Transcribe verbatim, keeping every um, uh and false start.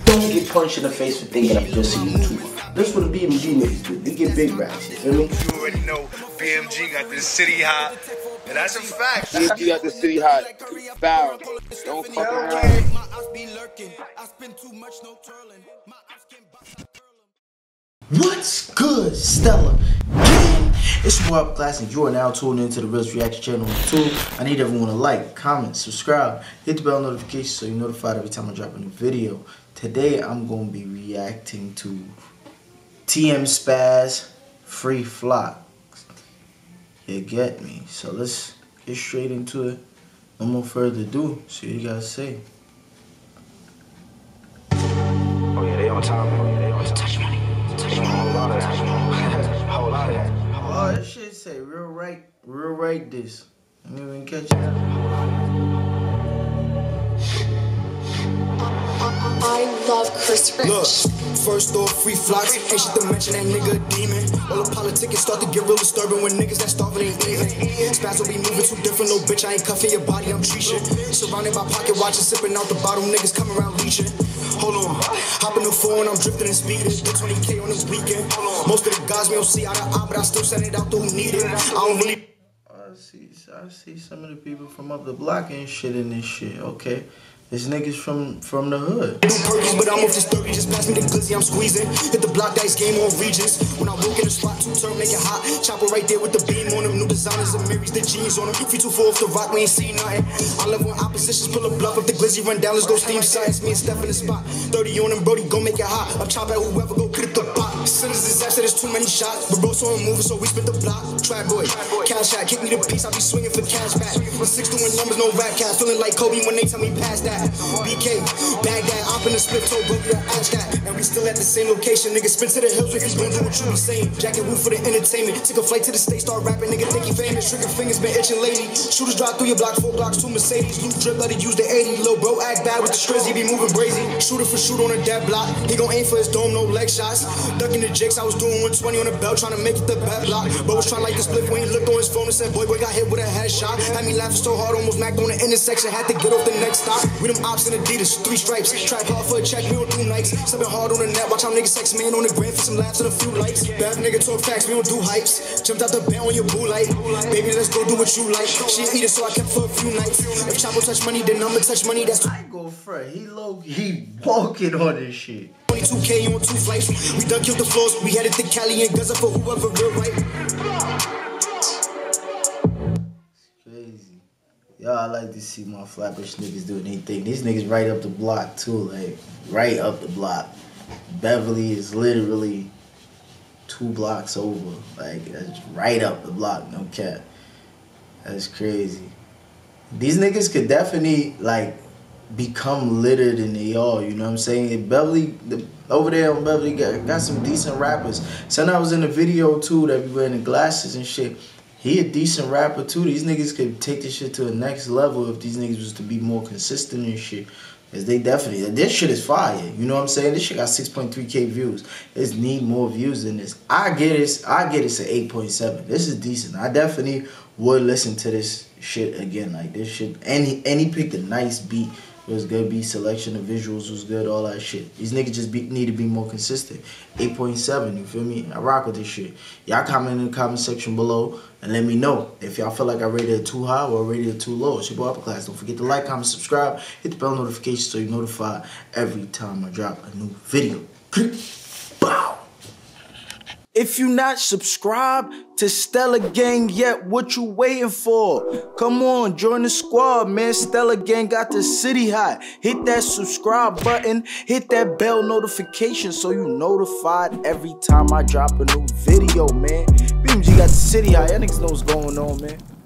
don't get punched in the face for thinking I'm just a YouTuber. That's what the B M G niggas do. They get big racks, you feel me? You already know B M G got this city hot, and that's a fact. B M G got the city hot. Foul. Don't fuck around. What's good, Stella? Gang, it's your boy Upclass, and you are now tuned into the Realz Reaction channel on YouTube. I need everyone to like, comment, subscribe, hit the bell notification so you're notified every time I drop a new video. Today I'm going to be reacting to T M Spaz Free Flock. You get me? So let's get straight into it. No more further ado. See what you guys say. Oh yeah, they on top. Oh yeah, they on top. Touch money. Touch money. Whole lot of that. Whole lot of that. Oh, that shit say real right, real right this. I didn't even catch it. I love Chris Rich. Look, first off, Free Flocks. Ain't shit to mention that nigga a demon. All the politics start to get real disturbing when niggas that starving ain't eating. Spaz will be moving too different, little bitch. I ain't cuffing your body, I'm treating. Surrounded by pocket watches, sipping out the bottle, niggas come around leeching. Hold on, hop in the phone, I'm drifting and speeding. Get twenty K on this weekend. Most of the guys me don't see eye to eye, but I still send it out to who need it. I don't really. I see, I see some of the people from up the block and shit in this shit. Okay. This niggas from from the hood. Perkins, but I'm off this thirty. Just pass me the glizzy, I'm squeezing. Hit the block dice game on Regents. When I walk in the spot, two turn, make it hot. Chopper right there with the beam on them. New designers and Marys, the jeans on them. If you too full off the rock, we ain't seen nothing. I love when oppositions pull a bluff. If the glizzy run down, let's go steam science. Me and Steph in the spot. thirty on them, Brody, go make it hot. I'm chopping at whoever, go get the pot. Sinners disaster, there's too many shots. But bro, so I'm moving, so we spit the block. Trap boy, cash shot, kick me the piece. I be swinging for cash back. My six doing numbers, no rap cat. Feeling like Kobe when they tell me pass that. B K. Baghdad, I'm in the split toe, bro, you ask that. And we still at the same location, nigga. Spin to the hills if you gon' do what you be saying. Jacket Woo for the entertainment. Took a flight to the States, start rapping, nigga. Think he famous. Trigger fingers been itching lately. Shooters drive through your block, four blocks, two Mercedes. Loot drip, let it use the eighty. Lil' bro, act bad with the strizzy, be moving brazy. Shooter for shoot on a dead block. He gon' aim for his dome, no leg shots. Ducking the jigs, I was doing one twenty on the belt, trying to make it the bad block. Bro was trying like the split when he looked on his phone and said, boy, boy, got hit with a headshot. Had me laughing so hard, almost knocked on the intersection. Had to get off the next stop. We them ops in Adidas, three stripes. Trap hard for a check, we don't do nights. Stepping hard on the net, watch how niggas sex man on the gram for some laughs and a few likes. Bad nigga talk facts, we don't do hypes. Jumped out the bed on your boo light. Baby, let's go do what you like. She eat it, so I kept for a few nights. If Chapo touch money, then I'ma touch money. That's I go front. He low, he bulking on this shit. twenty-two K on two flights. We done killed the floors. We headed to Cali and Gaza for whoever real right. Crazy. Y'all, I like to see my flatbush niggas doing anything. These niggas right up the block too, like right up the block. Beverly is literally two blocks over. Like that's right up the block, no cap. That's crazy. These niggas could definitely like become litter than they are, you know what I'm saying? Beverly, the, over there on Beverly got, got some decent rappers. Son, I was in the video too that be wearing the glasses and shit. He a decent rapper too. These niggas could take this shit to the next level if these niggas was to be more consistent and shit. Cause they definitely, this shit is fire. You know what I'm saying? This shit got six point three K views. It need more views than this. I get it. I get it at eight point seven. This is decent. I definitely would listen to this shit again. Like this shit. And he, and he picked a nice beat. It was good beat selection, the visuals was good, all that shit. These niggas just be, need to be more consistent. eight point seven, you feel me? I rock with this shit. Y'all comment in the comment section below and let me know if y'all feel like I rated it too high or rated it too low. It's your boy Upclass. Don't forget to like, comment, subscribe, hit the bell notification so you're notified every time I drop a new video. Bow. If you not subscribed to Stella Gang yet, what you waiting for? Come on, join the squad, man. Stella Gang got the city hot. Hit that subscribe button, hit that bell notification so you notified every time I drop a new video, man. B M G got the city hot. Y'all niggas know what's going on, man.